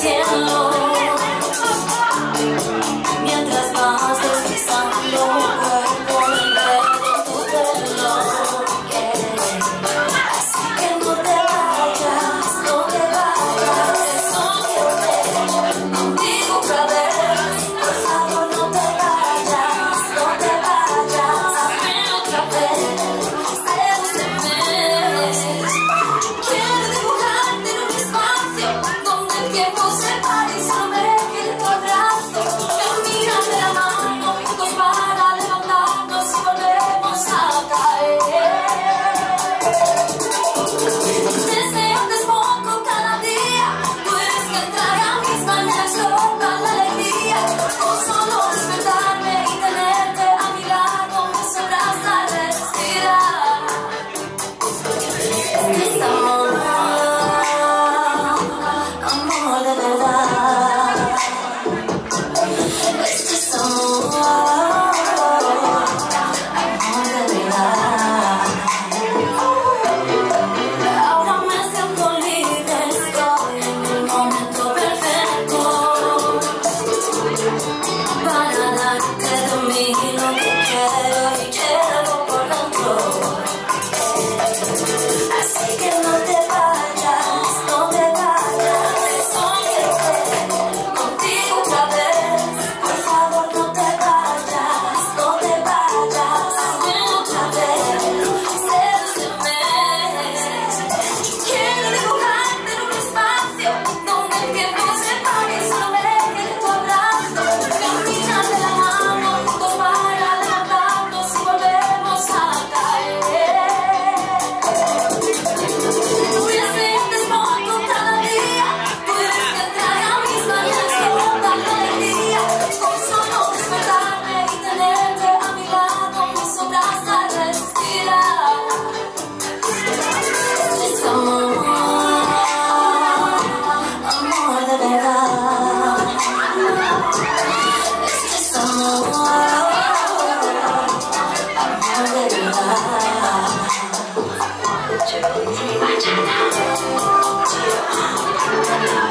cielo, mientras vas deslizando un cuerpo en tu pelo. Así que no te vayas, no te vayas, eso quiero ver contigo otra vez. Por favor, no te vayas, no te vayas, hazme otra vez. Quiero dibujarte en un espacio donde el tiempo se pare y solo me quede tu abrazo. Camina de la mano juntos para levantarnos y volvemos a caer. Desearte es poco cada día, tú eres que trae a mis mañanas toda la alegría. Con solo despertarme y tenerte a mi lado me sobra respirar. Es amor, amor de verdad. Este es amor, amor de verdad. Ahora me siento libre, estoy en el momento perfecto para darte de mí lo que quiero y llevo por dentro. Así que no te vayas, no te vayas, eso quiero ver contigo otra vez. Por favor, no te vayas, no te vayas, hazme otra vez, sedúceme. Quiero dibujarte en un espacio donde el tiempo se pare y solo me quede tu abrazo. Camina de la mano juntos para levantarnos y volvemos a caer. Tú desearte es poco cada día, tú eres que trae a mis mañanas toda la alegría. Con solo despertarme y tenerte a mi lado me sobra hasta respirar. Es amor, amor de verdad. Este es amor, amor de verdad.